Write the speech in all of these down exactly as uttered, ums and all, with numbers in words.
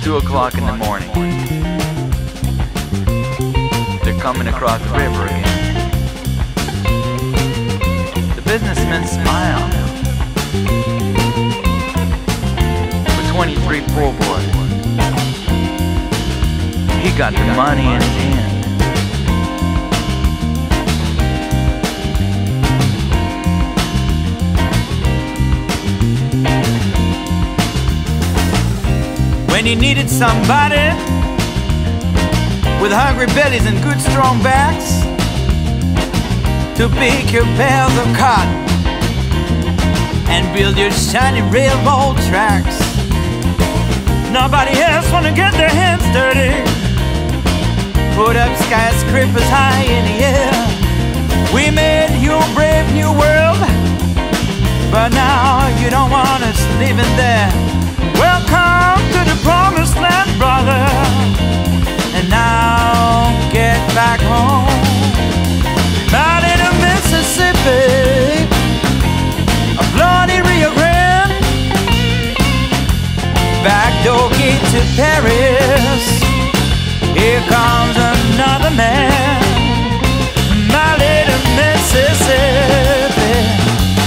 two o'clock in the morning. They're coming across the river again. The businessmen smile. For twenty-three poor boys, he got the money in his hand. When he needed somebody with hungry bellies and good strong backs to pick your bales of cotton and build your shiny railroad tracks. Nobody else wanna get their hands dirty, put up skyscrapers high in the air. We made you a brave new world, but now you don't want us living there. Welcome to the promised land, brother, and now get back home. Out in the Mississippi, a bloody Rio Grande, back door gate to Paris. Here comes another man, my little Mississippi.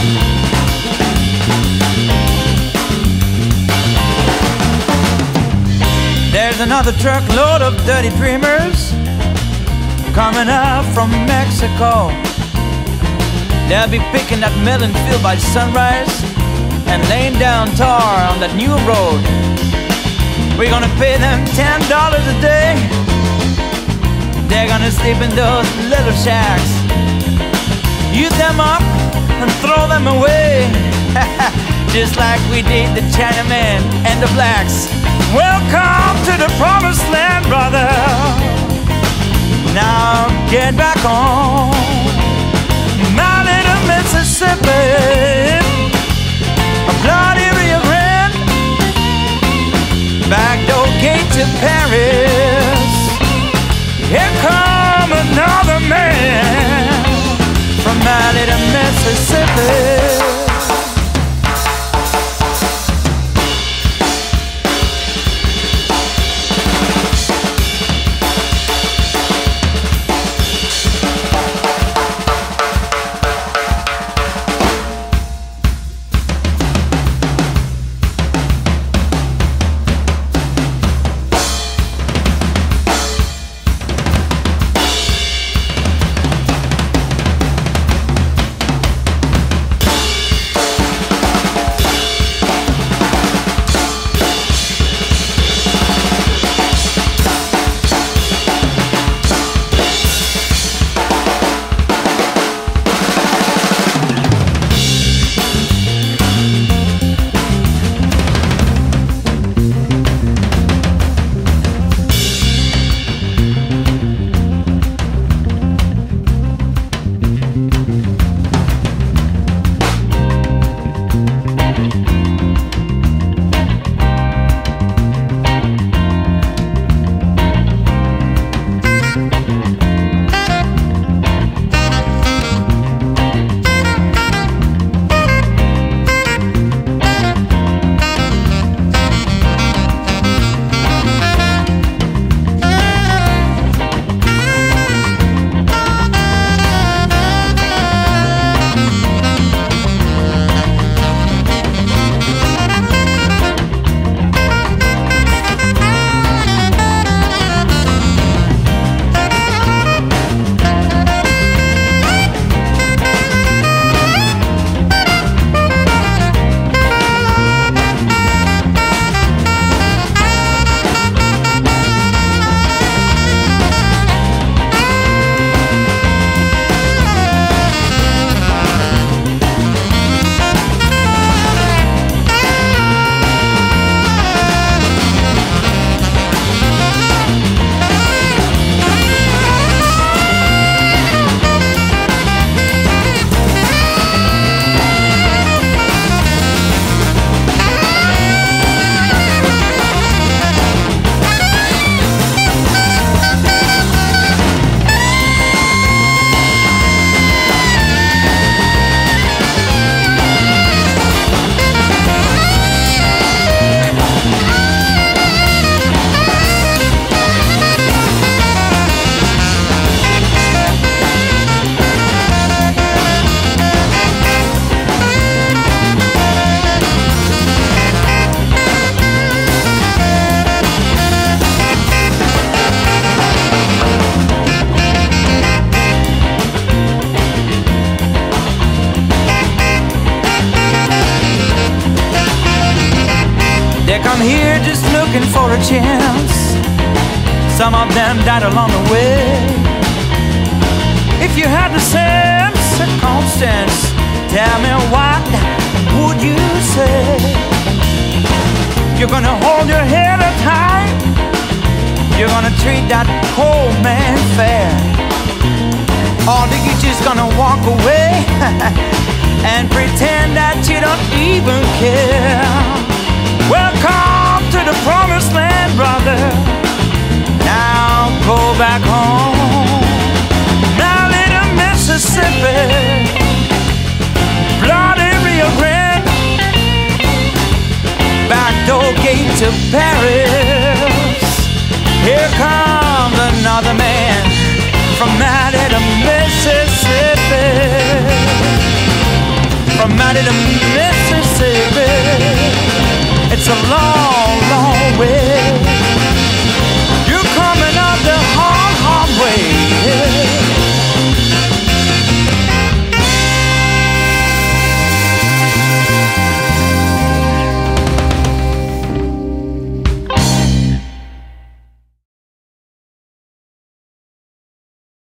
There's another truckload of dirty dreamers coming up from Mexico. They'll be picking that melon field by sunrise and laying down tar on that new road. We're gonna pay them ten dollars a day. They're gonna sleep in those little shacks, use them up and throw them away, just like we did the Chinamen and the blacks. Welcome to the promised land, brother. Now get back home. My little Mississippi, a bloody Rio Grande, back door gate to Paris. Here come another man from my little Mississippi. They come here just looking for a chance. Some of them died along the way. If you had the same circumstance, tell me what would you say? You're gonna hold your head up high, you're gonna treat that poor man fair, or are you just gonna walk away and pretend that you don't even care? Welcome to the promised land, brother. Now go back home. Now little Mississippi, bloody Rio Grande, back door gate to Paris. Here comes another man from out of the Mississippi, from out of the Mississippi. It's a long